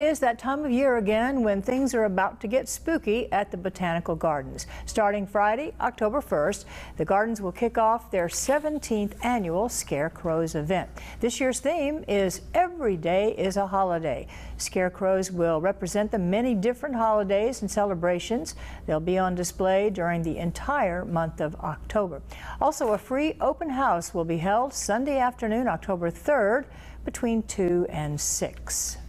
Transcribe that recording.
Is that time of year again when things are about to get spooky at the Botanical Gardens. Starting Friday, October 1st, the gardens will kick off their 17th annual Scarecrows event. This year's theme is Every Day is a Holiday. Scarecrows will represent the many different holidays and celebrations. They'll be on display during the entire month of October. Also, a free open house will be held Sunday afternoon, October 3rd, between 2 and 6.